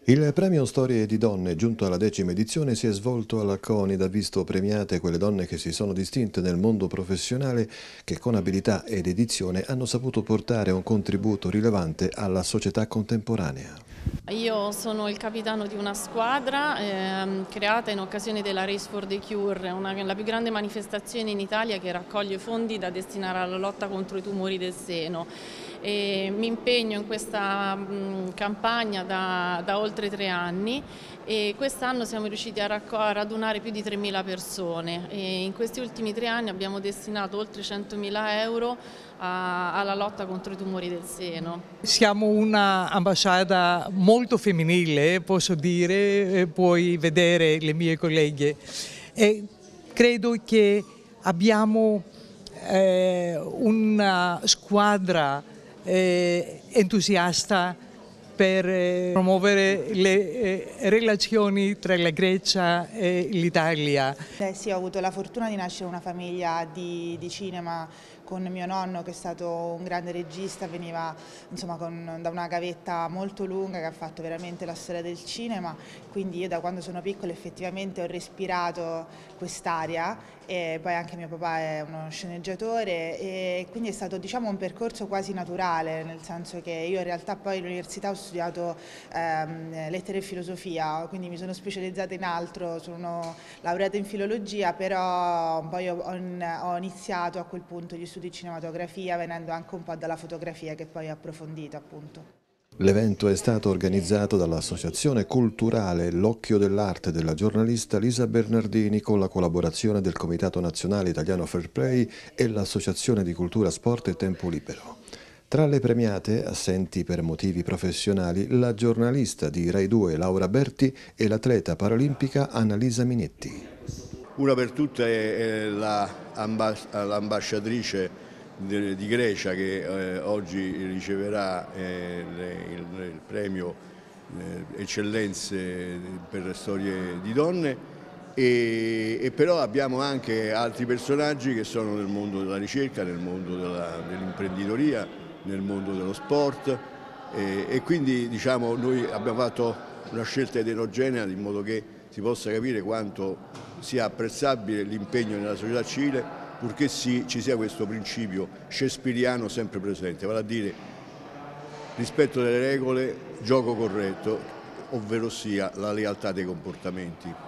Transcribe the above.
Il premio Storie di Donne, giunto alla 10ª edizione, si è svolto alla CONI ed ha visto premiate quelle donne che si sono distinte nel mondo professionale, che con abilità ed dedizione hanno saputo portare un contributo rilevante alla società contemporanea. Io sono il capitano di una squadra creata in occasione della Race for the Cure, la più grande manifestazione in Italia che raccoglie fondi da destinare alla lotta contro i tumori del seno. Mi impegno in questa campagna da oltre 3 anni e quest'anno siamo riusciti a radunare più di 3.000 persone e in questi ultimi 3 anni abbiamo destinato oltre 100.000 euro alla lotta contro i tumori del seno. Siamo una ambasciata molto femminile, posso dire, puoi vedere le mie colleghe, e credo che abbiamo una squadra entusiasta per promuovere le relazioni tra la Grecia e l'Italia. Sì, ho avuto la fortuna di nascere in una famiglia di cinema con mio nonno, che è stato un grande regista, veniva insomma, da una gavetta molto lunga che ha fatto veramente la storia del cinema, quindi io da quando sono piccola effettivamente ho respirato quest'aria, e poi anche mio papà è uno sceneggiatore e quindi è stato, diciamo, un percorso quasi naturale, nel senso che io in realtà poi all'università ho studiato lettere e filosofia, quindi mi sono specializzata in altro, sono laureata in filologia, però poi ho iniziato a quel punto gli studi di cinematografia, venendo anche un po' dalla fotografia che poi ho approfondito, appunto. L'evento è stato organizzato dall'Associazione Culturale L'Occhio dell'Arte della giornalista Lisa Bernardini con la collaborazione del Comitato Nazionale Italiano Fair Play e l'Associazione di Cultura, Sport e Tempo Libero. Tra le premiate, assenti per motivi professionali, la giornalista di Rai 2 Laura Berti e l'atleta paralimpica Annalisa Minetti. Una per tutte è l'ambasciatrice di Grecia che oggi riceverà il premio Eccellenze per Storie di Donne, e però abbiamo anche altri personaggi che sono nel mondo della ricerca, nel mondo dell'imprenditoria, nel mondo dello sport, e quindi diciamo, noi abbiamo fatto una scelta eterogenea in modo che si possa capire quanto sia apprezzabile l'impegno nella società civile, purché ci sia questo principio shakespeariano sempre presente, vale a dire rispetto delle regole, gioco corretto, ovvero sia la lealtà dei comportamenti.